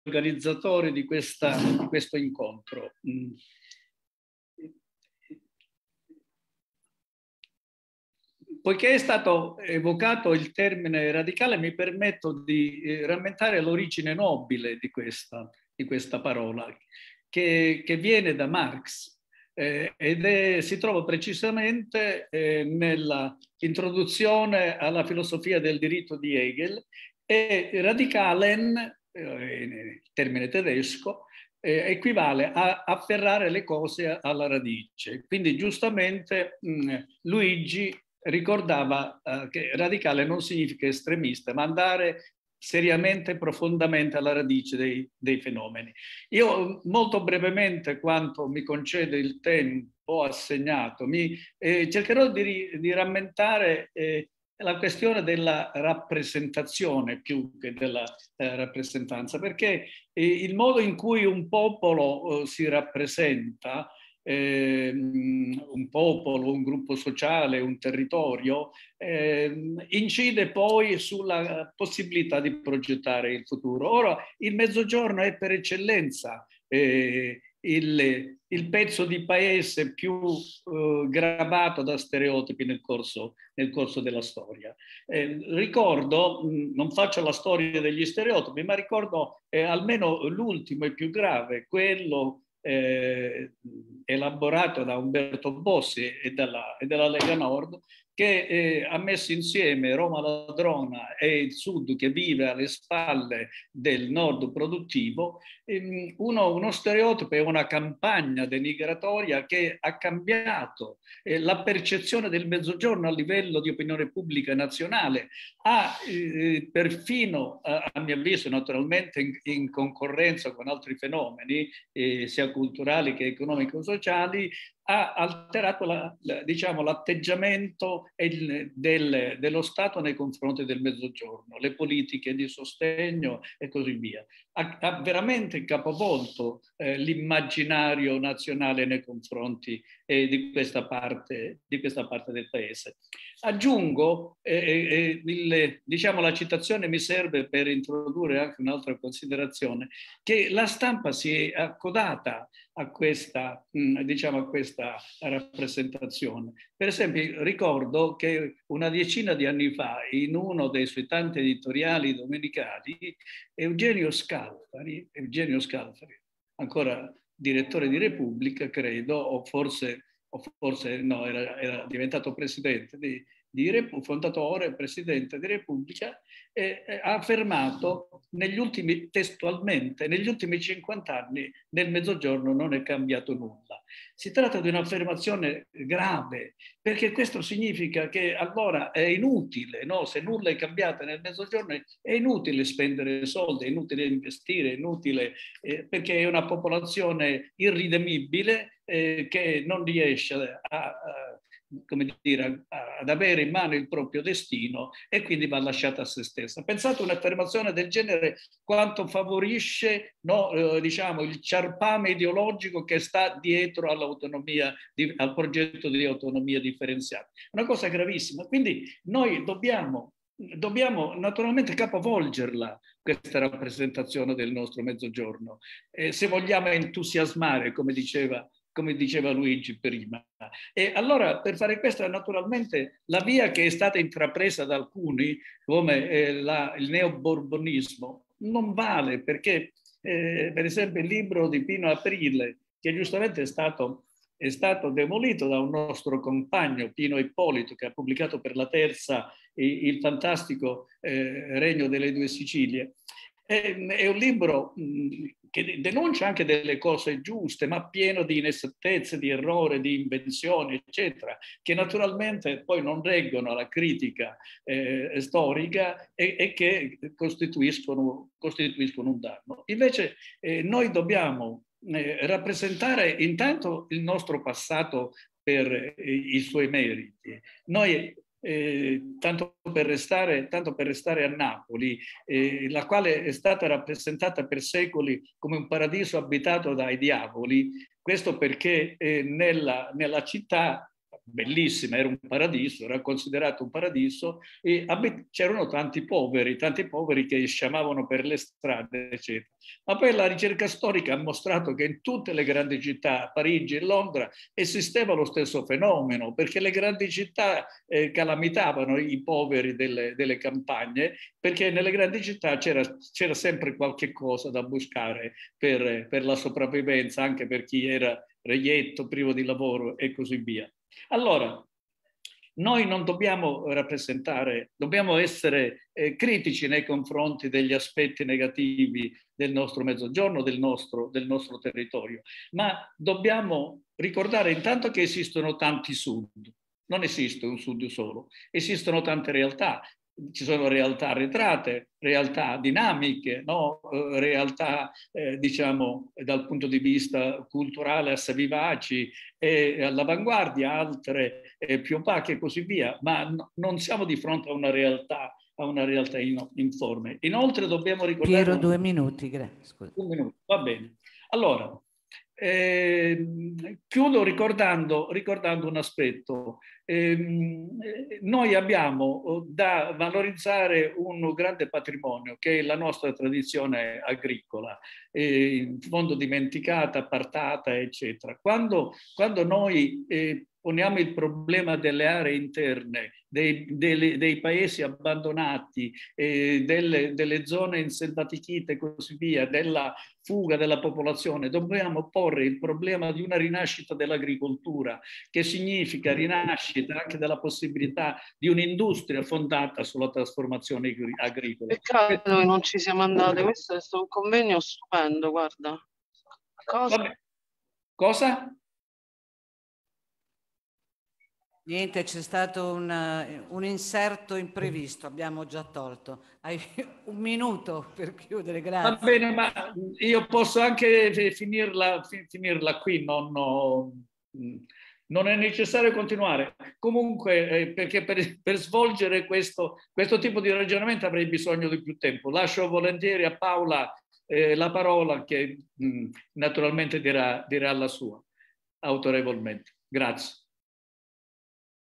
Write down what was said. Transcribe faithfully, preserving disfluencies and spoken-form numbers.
organizzatori di, questa, di questo incontro. Poiché è stato evocato il termine radicale, mi permetto di eh, rammentare l'origine nobile di questa, di questa parola, che, che viene da Marx eh, ed è, si trova precisamente eh, nella introduzione alla filosofia del diritto di Hegel, e radicalen, eh, il termine tedesco, eh, equivale a afferrare le cose alla radice. Quindi giustamente mh, Luigi ricordava eh, che radicale non significa estremista, ma andare seriamente, profondamente alla radice dei, dei fenomeni. Io molto brevemente, quanto mi concede il tempo assegnato, mi, eh, cercherò di, di rammentare eh, la questione della rappresentazione più che della eh, rappresentanza, perché eh, il modo in cui un popolo eh, si rappresenta, Eh, un popolo, un gruppo sociale, un territorio, eh, incide poi sulla possibilità di progettare il futuro. Ora, il Mezzogiorno è per eccellenza eh, il, il pezzo di paese più eh, gravato da stereotipi nel corso, nel corso della storia. Eh, ricordo, mh, non faccio la storia degli stereotipi, ma ricordo eh, almeno l'ultimo e più grave, quello Eh, elaborato da Umberto Bossi e dalla, e dalla Lega Nord, che eh, ha messo insieme Roma ladrona e il Sud che vive alle spalle del Nord produttivo, ehm, uno, uno stereotipo e una campagna denigratoria che ha cambiato eh, la percezione del Mezzogiorno a livello di opinione pubblica nazionale, ha eh, perfino, a, a mio avviso naturalmente in, in concorrenza con altri fenomeni, eh, sia culturali che economico-sociali, ha alterato la, la, diciamo, l'atteggiamento del, del, dello Stato nei confronti del Mezzogiorno, le politiche di sostegno e così via. Ha, ha veramente capovolto eh, l'immaginario nazionale nei confronti eh, di, questa parte, di questa parte del paese. Aggiungo, eh, eh, il, diciamo, la citazione mi serve per introdurre anche un'altra considerazione, che la stampa si è accodata a questa, diciamo, a questa rappresentazione. Per esempio, ricordo che una decina di anni fa, in uno dei suoi tanti editoriali domenicali, Eugenio Scalfari, Eugenio Scalfari, ancora direttore di Repubblica, credo, o forse, o forse no, era, era diventato presidente di, di Repubblica, fondatore, presidente di Repubblica, eh, eh, ha affermato negli ultimi, testualmente, negli ultimi cinquanta anni nel Mezzogiorno non è cambiato nulla. Si tratta di un'affermazione grave, perché questo significa che allora è inutile, no? Se nulla è cambiato nel Mezzogiorno è inutile spendere soldi, è inutile investire, è inutile, eh, perché è una popolazione irridemibile eh, che non riesce a, a come dire, ad avere in mano il proprio destino e quindi va lasciata a se stessa. Pensate, un'affermazione del genere quanto favorisce, no, eh, diciamo, il ciarpame ideologico che sta dietro all'autonomia, di, al progetto di autonomia differenziata. Una cosa gravissima. Quindi noi dobbiamo Dobbiamo naturalmente capovolgerla questa rappresentazione del nostro Mezzogiorno, eh, se vogliamo entusiasmare, come diceva come diceva Luigi prima. E allora per fare questo naturalmente la via che è stata intrapresa da alcuni, come eh, la, il neoborbonismo, non vale, perché eh, per esempio il libro di Pino Aprile, che giustamente è stato, è stato demolito da un nostro compagno, Pino Ippolito, che ha pubblicato per la terza il, il fantastico eh, Regno delle Due Sicilie, è, è un libro mh, che denuncia anche delle cose giuste, ma pieno di inesattezze, di errori, di invenzioni, eccetera, che naturalmente poi non reggono alla critica eh, storica e, e che costituiscono, costituiscono un danno. Invece eh, noi dobbiamo eh, rappresentare intanto il nostro passato per eh, i suoi meriti. Noi Eh, tanto, per restare, tanto per restare a Napoli, eh, la quale è stata rappresentata per secoli come un paradiso abitato dai diavoli, questo perché eh, nella, nella città bellissima, era un paradiso, era considerato un paradiso, e c'erano tanti poveri, tanti poveri che sciamavano per le strade, eccetera. Ma poi la ricerca storica ha mostrato che in tutte le grandi città, Parigi e Londra, esisteva lo stesso fenomeno, perché le grandi città eh, calamitavano i poveri delle, delle campagne, perché nelle grandi città c'era, c'era sempre qualche cosa da buscare per, per la sopravvivenza, anche per chi era reietto, privo di lavoro e così via. Allora, noi non dobbiamo rappresentare, dobbiamo essere eh, critici nei confronti degli aspetti negativi del nostro mezzogiorno, del nostro, del nostro territorio, ma dobbiamo ricordare intanto che esistono tanti sud, non esiste un sud solo, esistono tante realtà. Ci sono realtà arretrate, realtà dinamiche, no? eh, realtà eh, diciamo dal punto di vista culturale assai vivaci e all'avanguardia, altre eh, più opache e così via, ma no, non siamo di fronte a una realtà, a una realtà in, informe. Inoltre dobbiamo ricordare... Piero, due minuti, grazie. Un minuto, va bene. Allora, eh, chiudo ricordando, ricordando un aspetto. Eh, noi abbiamo da valorizzare un grande patrimonio che è la nostra tradizione agricola, eh, in fondo dimenticata, appartata, eccetera. Quando, quando noi eh, poniamo il problema delle aree interne, dei, dei, dei paesi abbandonati, eh, delle, delle zone inselvatichite e così via, della fuga della popolazione, dobbiamo porre il problema di una rinascita dell'agricoltura, che significa rinascita anche della possibilità di un'industria fondata sulla trasformazione agricola. Peccato che non ci siamo andati, questo è stato un convegno stupendo, guarda. Cosa? Cosa? Niente, c'è stato un, un inserto imprevisto, abbiamo già tolto. Hai un minuto per chiudere, grazie. Va bene, ma io posso anche finirla, finirla qui, non, no, non è necessario continuare. Comunque, eh, perché per, per svolgere questo, questo tipo di ragionamento avrei bisogno di più tempo. Lascio volentieri a Paola eh, la parola che mh, naturalmente dirà, dirà la sua, autorevolmente. Grazie.